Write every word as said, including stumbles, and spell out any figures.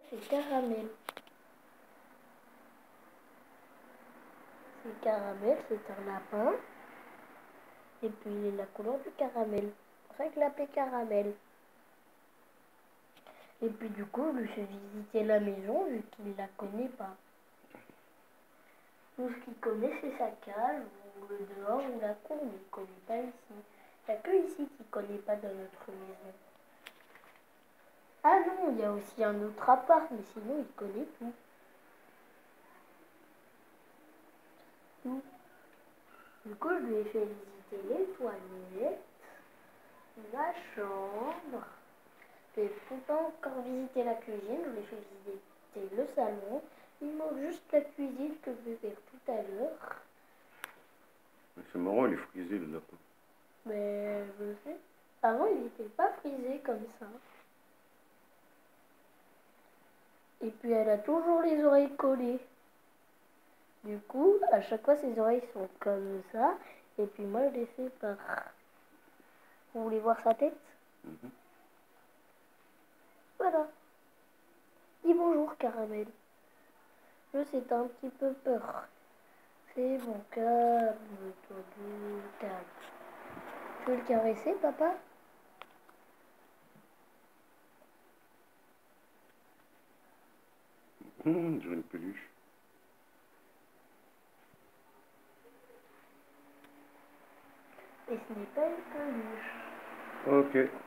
c'est Caramel. C'est Caramel, c'est un lapin. Et puis il est la couleur du caramel. C'est pour ça qu'il l'appelle Caramel. Et puis du coup, je lui fais visiter la maison vu qu'il ne la connaît pas. Tout ce qu'il connaît, c'est sa cage, ou le dehors, ou la cour, mais il ne connaît pas ici. Il n'y a que ici qu'il ne connaît pas dans notre maison. Ah non, il y a aussi un autre appart, mais sinon il connaît tout. Tout. Du coup, je lui ai fait visiter les toilettes, la chambre. Je n'ai pas encore visité la cuisine, je lui ai fait visiter le salon. Il manque juste la cuisine que je vais faire tout à l'heure. C'est marrant, il est frisé le lapin. Mais je sais. Avant, il n'était pas frisé comme ça. Et puis, elle a toujours les oreilles collées. Du coup, à chaque fois, ses oreilles sont comme ça. Et puis, moi, je les sépare. Vous voulez voir sa tête? Mm-hmm. Voilà. Dis bonjour, Caramel. Je sais, t'as un petit peu peur. C'est bon, calme-toi, calme. Tu veux le caresser, papa? Mmh, j'ai une peluche. Et ce n'est pas une peluche. Ok.